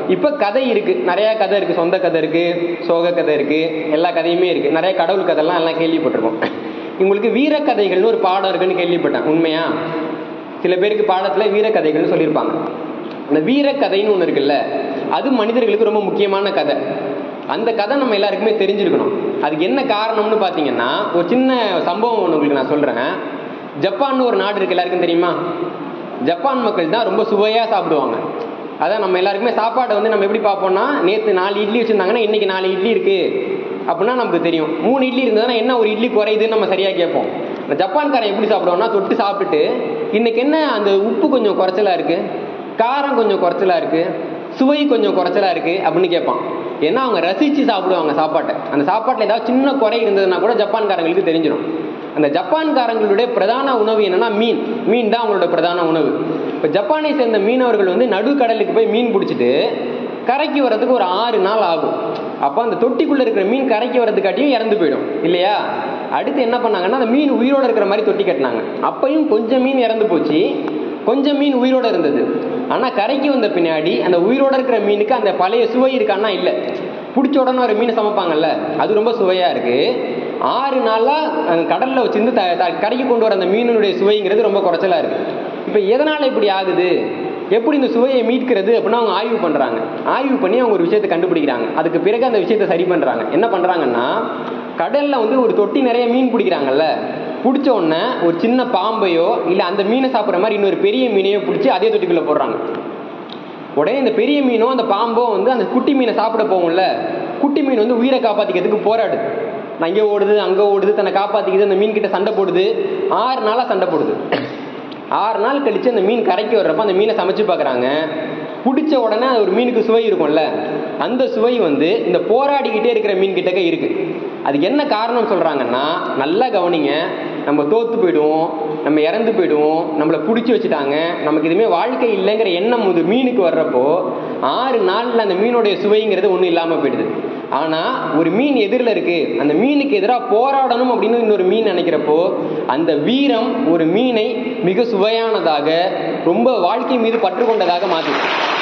இப்போ கதை இருக்கு, நிறைய கதை இருக்கு, சொந்த கதை இருக்கு, சோக கதை இருக்கு, எல்லா கதையுமே இருக்கு. நிறைய கடவுள் கதைலாம் எல்லாம் கேள்விப்பட்டிருக்கோம். உங்களுக்கு வீரக்கதைகள்னு ஒரு பாடம் இருக்குன்னு கேள்விப்பட்டேன். உண்மையா? சில பேருக்கு பாடத்துல வீரக்கதைகள்னு சொல்லியிருப்பாங்க. அந்த வீரக்கதைன்னு ஒன்று இருக்குல்ல, அது மனிதர்களுக்கு ரொம்ப முக்கியமான கதை. அந்த கதை நம்ம எல்லாருக்குமே தெரிஞ்சிருக்கணும். அதுக்கு என்ன காரணம்னு பார்த்தீங்கன்னா, ஒரு சின்ன சம்பவம் ஒன்று உங்களுக்கு நான் சொல்றேன். ஜப்பான் ஒரு நாடு இருக்கு, எல்லாருக்கும் தெரியுமா? ஜப்பான் மக்கள் தான் ரொம்ப சுவையா சாப்பிடுவாங்க. அதான் நம்ம எல்லாருக்குமே சாப்பாடை வந்து நம்ம எப்படி பார்ப்போம்னா, நேற்று 4 இட்லி வச்சிருந்தாங்கன்னா இன்னைக்கு 4 இட்லி இருக்கு அப்படின்னா நமக்கு தெரியும். 3 இட்லி இருந்ததுன்னா என்ன ஒரு இட்லி குறையுதுன்னு நம்ம சரியா கேட்போம். ஜப்பான்காரன் எப்படி சாப்பிடுவோம்னா, தொட்டு சாப்பிட்டுட்டு இன்னைக்கு என்ன அந்த உப்பு கொஞ்சம் குறைச்சலா இருக்கு, காரம் கொஞ்சம் குறைச்சலா இருக்கு, சுவை கொஞ்சம் குறைச்சலா இருக்கு அப்படின்னு கேட்பான். ஏன்னா அவங்க ரசிச்சு சாப்பிடுவாங்க சாப்பாட்டை. அந்த சாப்பாட்டில் ஏதாவது சின்ன குறை இருந்ததுன்னா கூட ஜப்பான்காரங்களுக்கு தெரிஞ்சிடும். அந்த ஜப்பான்காரங்களுடைய பிரதான உணவு என்னன்னா மீன். மீன் தான் அவங்களோட பிரதான உணவு. இப்போ ஜப்பானை சேர்ந்த மீனவர்கள் வந்து நடுக்கடலுக்கு போய் மீன் பிடிச்சிட்டு கரைக்கு வர்றதுக்கு ஒரு 6 நாள் ஆகும். அப்போ அந்த தொட்டிக்குள்ள இருக்கிற மீன் கரைக்கு வர்றதுக்காட்டியும் இறந்து போயிடும் இல்லையா? அடுத்து என்ன பண்ணாங்கன்னா, அந்த மீன் உயிரோட இருக்கிற மாதிரி தொட்டி கட்டினாங்க. அப்பையும் கொஞ்சம் மீன் இறந்து போச்சு, கொஞ்சம் மீன் உயிரோட இருந்தது. ஆனா கரைக்கு வந்த பின்னாடி அந்த உயிரோட இருக்கிற மீனுக்கு அந்த பழைய சுவை இருக்கான்னா இல்லை. பிடிச்ச உடனே ஒரு மீனை சமைப்பாங்கல்ல, அது ரொம்ப சுவையா இருக்கு. 6 நாளா கடல்ல வச்சிருந்து கரைக்கு கொண்டு வர அந்த மீனுடைய சுவைங்கிறது ரொம்ப குறைச்சலா இருக்கு. இப்ப எதனால இப்படி ஆகுது, எப்படி இந்த சுவையை மீட்கிறது அப்படின்னா அவங்க ஆய்வு பண்றாங்க. ஆய்வு பண்ணி அவங்க ஒரு விஷயத்தை கண்டுபிடிக்கிறாங்க. அதுக்கு பிறகு அந்த விஷயத்தை சரி பண்றாங்க. என்ன பண்றாங்கன்னா, கடல்ல வந்து ஒரு தொட்டி நிறைய மீன் பிடிக்கிறாங்கல்ல, பிடிச்ச உடனே ஒரு சின்ன பாம்பையோ இல்ல அந்த மீனை சாப்பிட்ற மாதிரி இன்னொரு பெரிய மீனையோ பிடிச்சி அதே தொட்டிக்குள்ள போடுறாங்க. உடனே இந்த பெரிய மீனோ அந்த பாம்போ வந்து அந்த குட்டி மீனை சாப்பிட போகும்ல, குட்டி மீன் வந்து உயிரை காப்பாத்திக்கிறதுக்கு போராடுது. அங்கே ஓடுது அங்கே ஓடுது, தன்னை காப்பாத்திக்குது. அந்த மீன் கிட்ட சண்டை போடுது. 6 நாளா சண்டை போடுது. 6 நாள் கழிச்சு அந்த மீன் கரைக்கு வர்றப்ப அந்த மீனை சமைச்சு பார்க்குறாங்க. பிடிச்ச உடனே ஒரு மீனுக்கு சுவை இருக்கும்ல, அந்த சுவை வந்து இந்த போராடிக்கிட்டே இருக்கிற மீன் கிட்டக்க இருக்கு. அதுக்கு என்ன காரணம் சொல்றாங்கன்னா, நல்லா கவனிங்க, நம்ம தோத்து போயிடுவோம், நம்ம இறந்து போயிடுவோம், நம்மளை பிடிச்சி வச்சுட்டாங்க, நமக்கு எதுவுமே வாழ்க்கை இல்லைங்கிற எண்ணம் ஒரு மீனுக்கு வர்றப்போ 6 நாள்ல அந்த மீனுடைய சுவைங்கிறது ஒன்றும் இல்லாமல் போயிடுது. ஆனா ஒரு மீன் எதிரில் இருக்கு, அந்த மீனுக்கு எதிராக போராடணும் அப்படின்னு இன்னொரு மீன் நினைக்கிறப்போ அந்த வீரம் ஒரு மீனை மிக சுவையானதாக, ரொம்ப வாழ்க்கை மீது பற்று கொண்டதாக மாற்றுது.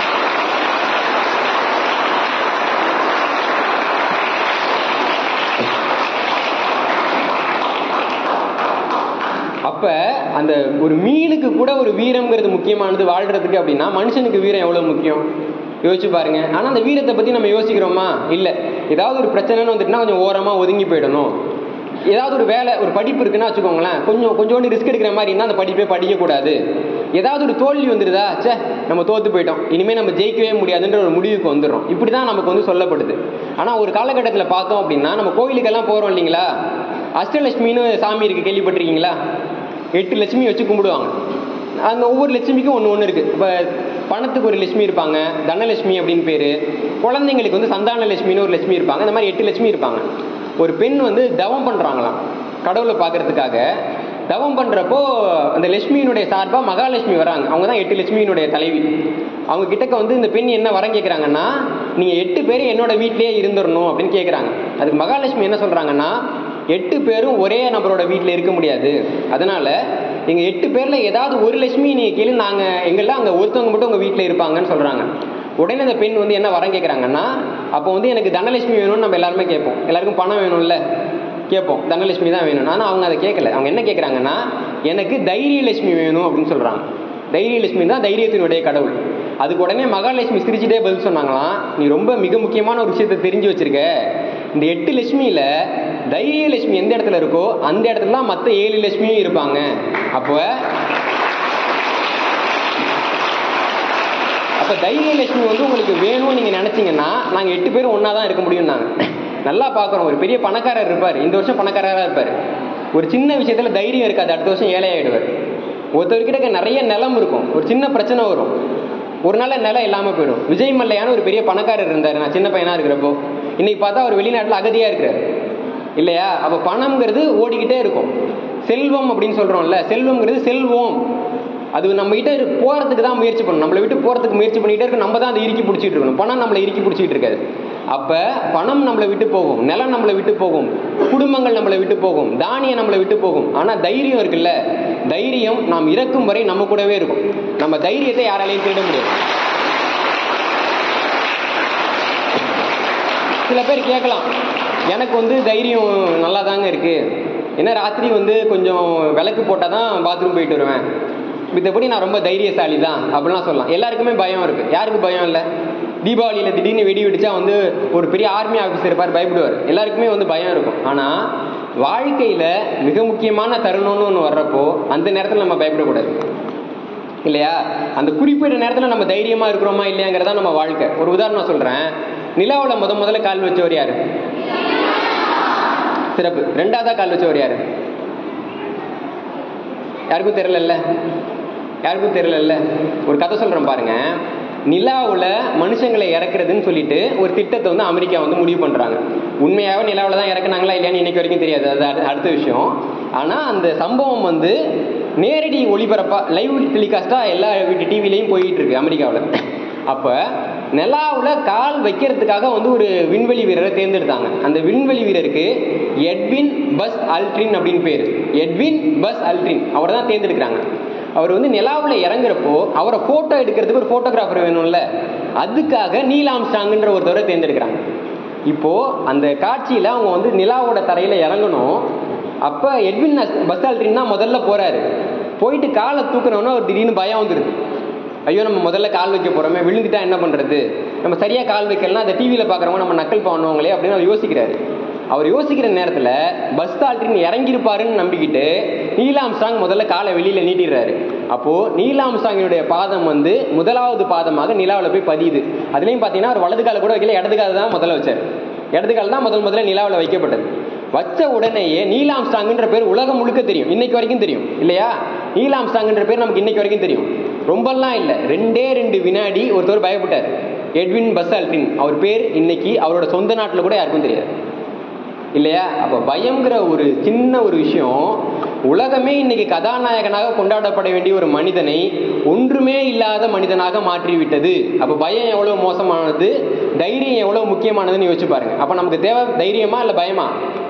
அப்ப அந்த ஒரு மீனுக்கு கூட ஒரு வீரம்ங்கிறது முக்கியமானது வாழ்றதுக்கு அப்படின்னா, மனுஷனுக்கு வீரம் எவ்வளவு முக்கியம் யோசிச்சு பாருங்க. ஆனா அந்த வீரத்தை பத்தி நம்ம யோசிக்கிறோமா? இல்ல. ஏதாவது ஒரு பிரச்சனைன்னு வந்துட்டுனா கொஞ்சம் ஓரமா ஒதுங்கி போயிடணும். ஏதாவது ஒரு வேலை, ஒரு படிப்பு இருக்குன்னா வச்சுக்கோங்களேன், கொஞ்சோண்டு ரிஸ்க் எடுக்கிற மாதிரி இருந்தால் அந்த படிப்பே படிக்கக்கூடாது. ஏதாவது ஒரு தோல்வி வந்துடுதா, சே நம்ம தோத்து போயிட்டோம், இனிமேல் நம்ம ஜெயிக்கவே முடியாதுன்ற ஒரு முடிவுக்கு வந்துடுறோம். இப்படி தான் நமக்கு வந்து சொல்லப்படுது. ஆனால் ஒரு காலகட்டத்தில் பார்த்தோம் அப்படின்னா, நம்ம கோயிலுக்கெல்லாம் போகிறோம் இல்லைங்களா, அஷ்டலட்சுமின்னு சாமி இருக்குது, கேள்விப்பட்டிருக்கீங்களா? 8 லட்சுமி வச்சு கும்பிடுவாங்க. அந்த ஒவ்வொரு லட்சுமிக்கும் ஒன்று இருக்குது. இப்போ பணத்துக்கு ஒரு லட்சுமி இருப்பாங்க, தனலட்சுமி அப்படின்னு பேர். குழந்தைங்களுக்கு வந்து சந்தான லட்சுமின்னு ஒரு லட்சுமி இருப்பாங்க. இந்த மாதிரி 8 லட்சுமி இருப்பாங்க. ஒரு பெண் வந்து தவம் பண்ணுறாங்களாம், கடவுளை பார்க்கறதுக்காக. தவம் பண்ணுறப்போ அந்த லட்சுமியினுடைய சார்பாக மகாலட்சுமி வராங்க. அவங்க தான் 8 லட்சுமியினுடைய தலைவி. அவங்க கிட்டக்க வந்து இந்த பெண் என்ன வரம் கேட்குறாங்கன்னா, நீங்கள் 8 பேர் என்னோட வீட்டிலேயே இருந்துடணும் அப்படின்னு கேட்குறாங்க. அதுக்கு மகாலட்சுமி என்ன சொல்கிறாங்கன்னா, 8 பேரும் ஒரே நபரோட வீட்டில் இருக்க முடியாது, அதனால எங்கள் 8 பேரில் ஏதாவது ஒரு லட்சுமி நீங்கள் கேளு, நாங்கள் எங்கெல்லாம் அங்கே ஒருத்தவங்க மட்டும் உங்கள் வீட்டில் இருப்பாங்கன்னு சொல்கிறாங்க. உடனே அந்த பெண் வந்து என்ன வரம் கேட்குறாங்கன்னா, அப்போ வந்து எனக்கு தனலட்சுமி வேணும்னு நம்ம எல்லாருமே கேட்போம். எல்லாருக்கும் பணம் வேணும்ல கேட்போம், தனலட்சுமி தான் வேணும். ஆனால் அவங்க அதை கேட்கல. அவங்க என்ன கேட்குறாங்கன்னா, எனக்கு தைரியலட்சுமி வேணும் அப்படின்னு சொல்கிறாங்க. தைரியலட்சுமி தான் தைரியத்தினுடைய கடவுள். அதுக்கு உடனே மகாலட்சுமி சிரிச்சுட்டே பதில் சொன்னாங்களாம், நீ ரொம்ப மிக முக்கியமான ஒரு விஷயத்தை தெரிஞ்சு வச்சிருக்க. இந்த 8 லட்சுமியில தைரியலட்சுமி எந்த இடத்துல இருக்கோ அந்த இடத்துல தான் மற்ற 7 லட்சுமியும் இருப்பாங்க. அப்போ தைரியலட்சுமி வந்து உங்களுக்கு வேணும்னு நீங்கள் நினச்சிங்கன்னா நாங்கள் 8 பேரும் ஒன்றா தான் இருக்க முடியும். நாங்கள் நல்லா பார்க்குறோம், ஒரு பெரிய பணக்காரர் இருப்பார், இந்த வருஷம் பணக்காரராக இருப்பார். ஒரு சின்ன விஷயத்தில் தைரியம் இருக்காது, அடுத்த வருஷம் ஏழையாயிடுவார். ஒருத்தர்கிட்ட நிறைய நிலம் இருக்கும், ஒரு சின்ன பிரச்சனை வரும், ஒரு நாள் நிலம் இல்லாமல் போயிடும். விஜய் மல்லையான ஒரு பெரிய பணக்காரர் இருந்தார், நான் சின்ன பையனாக இருக்கிறப்போ. இன்னைக்கு பார்த்தா அவர் வெளிநாட்டில் அகதியாக இருக்கிறார் இல்லையா? அப்போ பணம்ங்கிறது ஓடிக்கிட்டே இருக்கும். செல்வம் அப்படின்னு சொல்கிறோம்ல, செல்வம்ங்கிறது செல்வம், அது நம்ம கிட்ட போகிறதுக்கு தான் முயற்சி பண்ணணும். நம்மளை விட்டு போகிறதுக்கு முயற்சி பண்ணிக்கிட்டே இருக்கும், நம்ம தான் அதை இறுக்கி பிடிச்சிட்டு இருக்கணும். பணம் நம்மளை இறுக்கி பிடிச்சிட்டு இருக்காது. அப்போ பணம் நம்மளை விட்டு போகும், நிலம் நம்மளை விட்டு போகும், குடும்பங்கள் நம்மளை விட்டு போகும், தானியம் நம்மளை விட்டு போகும். ஆனால் தைரியம் இருக்குல்ல, தைரியம் நாம் இறக்கும் வரை நம்ம கூடவே இருக்கும். நம்ம தைரியத்தை யாராலையும் தேட முடியாது. சில பேர் கேட்கலாம், எனக்கு வந்து தைரியம் நல்லா தாங்க இருக்கு, ஏன்னா ராத்திரி வந்து கொஞ்சம் விளக்கு போட்டால் தான் பாத்ரூம் போயிட்டு வருவேன், மத்தபடி நான் ரொம்ப தைரியசாலி தான் அப்படிலாம் சொல்லலாம். எல்லாருக்குமே பயம் இருக்கு. யாருக்கு பயம் இல்லை? தீபாவளியில் திடீர்னு வெடி வெடிச்சா வந்து ஒரு பெரிய ஆர்மி ஆஃபீஸர் இருப்பார், பயப்படுவார். எல்லாருக்குமே வந்து பயம் இருக்கும். ஆனால் வாழ்க்கையில் மிக முக்கியமான தருணம்னு ஒன்று வர்றப்போ அந்த நேரத்தில் நம்ம பயப்படக்கூடாது இல்லையா? அந்த குறிப்பிட்ட நேரத்தில் நம்ம தைரியமாக இருக்கிறோமா இல்லையாங்கிறதா நம்ம வாழ்க்கை. ஒரு உதாரணம் சொல்கிறேன். நிலாவில் முதல்ல கால் வச்சவர் யாரு? சிறப்பு. ரெண்டாவதா கால் வச்சவர் யாரு? யாருக்கும் தெரியல. ஒரு கதை சொல்றேன் பாருங்க. நிலாவில் மனுஷங்களை இறக்குறதுன்னு சொல்லிட்டு ஒரு திட்டத்தை வந்து அமெரிக்கா வந்து முடிவு பண்றாங்க. உண்மையாவே நிலாவில் தான் இறக்குனாங்களா இல்லையான்னு இன்னைக்கு வரைக்கும் தெரியாது, அது அடுத்த விஷயம். ஆனா அந்த சம்பவம் வந்து நேரடி ஒளிபரப்பா லைவ் டெலிகாஸ்டா எல்லா வீட்டு டிவிலையும் போயிட்டு இருக்கு அமெரிக்காவில். அப்ப நிலாவில் கால் வைக்கிறதுக்காக வந்து ஒரு விண்வெளி வீரரை தேர்ந்தெடுத்தாங்க. அந்த விண்வெளி வீரருக்கு எட்வின் பஸ் அல்ட்ரின் அப்படின்னு பேரு. எட்வின் பஸ் அல்ட்ரின் அவர் தான் தேர்ந்தெடுக்கிறாங்க. அவர் வந்து நிலாவில் இறங்குறப்போ அவரை போட்டோ எடுக்கிறதுக்கு ஒரு போட்டோகிராஃபர் வேணும்ல, அதுக்காக நீல் ஆம்ஸ்ட்ராங்ன்ற ஒருத்தவரை தேர்ந்தெடுக்கிறாங்க. இப்போ அந்த காட்சியில அவங்க வந்து நிலாவோட தரையில இறங்கணும். அப்ப எட்வின் பஸ் அல்ட்ரின் தான் முதல்ல போறாரு. போயிட்டு காலை தூக்கணும்னா ஒரு திடீர்னு பயம் வந்துடுது. ஐயோ நம்ம முதல்ல கால் வைக்க போறோமே, விழுந்துட்டா என்ன பண்றது, நம்ம சரியா கால் வைக்கலாம், அதை டிவியில பாக்குறவங்க நம்ம நக்கல் பண்ணுவாங்களே அப்படின்னு அவர் யோசிக்கிறாரு. அவர் யோசிக்கிற நேரத்தில் பஸ் ஆல்ட்ரின் இறங்கியிருப்பாருன்னு நம்பிக்கிட்டு நீல் ஆம்ஸ்ட்ராங் முதல்ல காலை வெளியில நீட்டிடுறாரு. அப்போ நீல் ஆம்ஸ்ட்ராங்கினுடைய பாதம் வந்து முதலாவது பாதமாக நிலாவில் போய் பதியுது. அதுலயும் பாத்தீங்கன்னா அவர் வலது கால கூட வைக்கல, இடது கால தான் முதல்ல வச்சார். இடது கால தான் முதல்ல நிலாவில் வைக்கப்பட்டது. வச்ச உடனேயே நீல் ஆம்ஸ்ட்ராங்ன்ற பேர் உலகம் முழுக்க தெரியும், இன்னைக்கு வரைக்கும் தெரியும் இல்லையா? நீல் ஆம்ஸ்ட்ராங்ன்ற பேர் நமக்கு இன்னைக்கு வரைக்கும் தெரியும். ரொம்பலாம் இல்லை, 2 வினாடி ஒருத்தர் பயப்பட்டார், எட்வின் பஸ் அல்ட்ரின். அவர் பேர் இன்னைக்கு அவரோட சொந்த நாட்டில் கூட யாருக்கும் தெரியாது இல்லையா? அப்ப பயம்ங்கிற ஒரு சின்ன ஒரு விஷயம் உலகமே இன்னைக்கு கதாநாயகனாக கொண்டாடப்பட வேண்டிய ஒரு மனிதனை ஒன்றுமே இல்லாத மனிதனாக மாற்றிவிட்டது. அப்ப பயம் எவ்வளவு மோசமானது, தைரியம் எவ்வளவு முக்கியமானதுன்னு யோசிச்சு பாருங்க. அப்ப நமக்கு தேவை தைரியமா இல்ல பயமா?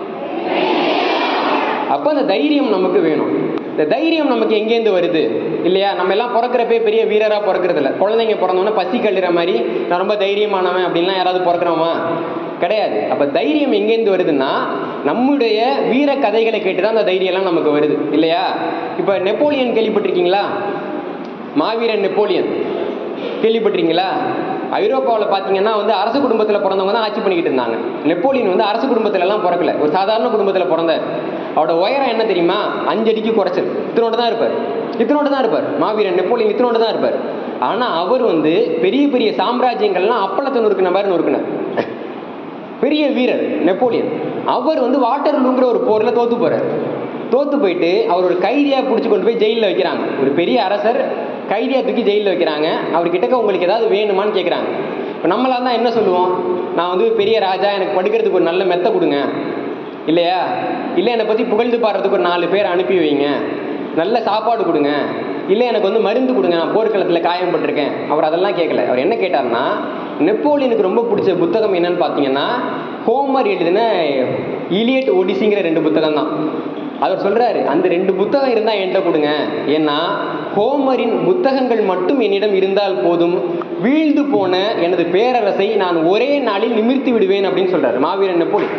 அப்ப அந்த தைரியம் நமக்கு வேணும். இந்த தைரியம் நமக்கு எங்கேருந்து வருது இல்லையா? நம்ம எல்லாம் பிறக்கிறப்பே பெரிய வீரரா பிறக்கிறது இல்லை. குழந்தைங்க பிறந்தோன்னா பசி கல்லுற மாதிரி நான் ரொம்ப தைரியமானவன் அப்படின்லாம் யாராவது பிறக்கிறோமா? கிடையாது. அப்ப தைரியம் எங்கேருந்து வருதுன்னா நம்முடைய வீர கதைகளை கேட்டுதான் அந்த தைரியம் எல்லாம் நமக்கு வருது இல்லையா? இப்ப நெப்போலியன் கேள்விப்பட்டிருக்கீங்களா? மாவீரன் நெப்போலியன் கேள்விப்பட்டிருக்கீங்களா? ஐரோப்பாவில் பார்த்தீங்கன்னா வந்து அரசு குடும்பத்தில் பிறந்தவங்க தான் ஆட்சி பண்ணிக்கிட்டு இருந்தாங்க. நெப்போலியன் வந்து அரசு குடும்பத்துல எல்லாம் பிறக்கல, ஒரு சாதாரண குடும்பத்தில் பிறந்தார். அவரோட உயரம் என்ன தெரியுமா? 5 அடிக்கு குறைச்சல், இத்தனோடு தான் இருப்பார். மாவீரன் நெப்போலியன் இத்தனோடு தான் இருப்பார். ஆனா அவர் வந்து பெரிய பெரிய சாம்ராஜ்யங்கள்லாம் அப்பளத்தை நொறுக்குனார். பெரிய வீரர் நெப்போலியன். அவர் வந்து வாட்டர்லூங்கிற ஒரு போர்ல தோத்து போயிட்டு அவர் ஒரு கைதியா பிடிச்சி கொண்டு போய் ஜெயிலில் வைக்கிறாங்க. ஒரு பெரிய அரசர் கைதியா தூக்கி ஜெயிலில் வைக்கிறாங்க. அவர்கிட்ட உங்களுக்கு ஏதாவது வேணுமான்னு கேட்குறாங்க. இப்போ நம்மளா தான் என்ன சொல்லுவோம்? நான் வந்து பெரிய ராஜா, எனக்கு படுக்கிறதுக்கு ஒரு நல்ல மெத்தை கொடுங்க இல்லையா? இல்லை என்னை பற்றி புகழ்ந்து பாடுறதுக்கு ஒரு 4 பேர் அனுப்பி வைங்க, நல்ல சாப்பாடு கொடுங்க, இல்லை எனக்கு வந்து மருந்து கொடுங்க, நான் போர்க்களத்தில் காயம்பட்டிருக்கேன். அவர் அதெல்லாம் கேட்கல. அவர் என்ன கேட்டார்னா, நெப்போலியனுக்கு ரொம்ப பிடிச்ச புத்தகம் என்னன்னு பார்த்தீங்கன்னா ஹோமர் எழுதின இலியட் ஒடிசிங்கிற 2 புத்தகம் தான். அவர் சொல்றாரு, அந்த 2 புத்தகம் இருந்தா என்கிட்ட கொடுங்க, ஏன்னா ஹோமரின் புத்தகங்கள் மட்டும் என்னிடம் இருந்தால் போதும், வீழ்ந்து போன எனது பேரரசை நான் ஒரே நாளில் நிமிர்த்தி விடுவேன் அப்படின்னு சொல்றாரு மாவீரன் நெப்போலியன்.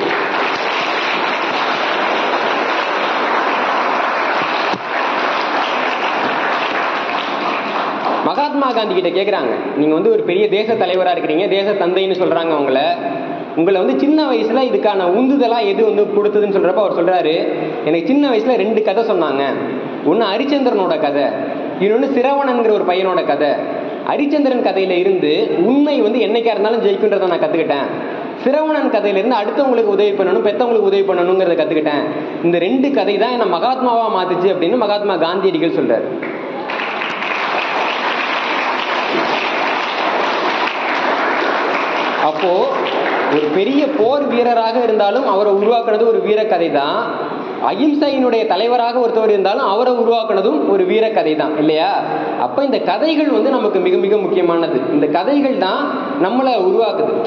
மகாத்மா காந்தி கிட்ட கேட்குறாங்க, நீங்க வந்து ஒரு பெரிய தேச தலைவராக இருக்கிறீங்க, தேச தந்தைன்னு சொல்றாங்க உங்களை வந்து சின்ன வயசுல இதுக்கான உந்துதலா எது வந்து கொடுத்ததுன்னு சொல்றப்ப அவர் சொல்றாரு, எனக்கு சின்ன வயசுல 2 கதை சொன்னாங்க. ஒன்னு ஹரிச்சந்திரனோட கதை, இன்னொன்னு சிரவணன்கிற ஒரு பையனோட கதை. ஹரிச்சந்திரன் கதையில இருந்து உண்மை வந்து என்னைக்கா இருந்தாலும் ஜெயிக்குன்றதை நான் கத்துக்கிட்டேன். சிரவணன் கதையில இருந்து அடுத்தவங்களுக்கு உதவி பண்ணணும், பெத்தவங்களுக்கு உதவி பண்ணணுங்கிறத கத்துக்கிட்டேன். இந்த 2 கதை தான் என்ன மகாத்மாவா மாத்துச்சு அப்படின்னு மகாத்மா காந்தியடிகள் சொல்றாரு. அப்போ ஒரு பெரிய போர் வீரராக இருந்தாலும் அவரை உருவாக்குனது ஒரு வீர கதை தான். அகிம்சையினுடைய தலைவராக ஒருத்தவர் இருந்தாலும் அவரை உருவாக்குனதும் ஒரு வீர கதை தான் இல்லையா? அப்ப இந்த கதைகள் வந்து நமக்கு மிக மிக முக்கியமானது. இந்த கதைகள் தான் நம்மளை உருவாக்குது.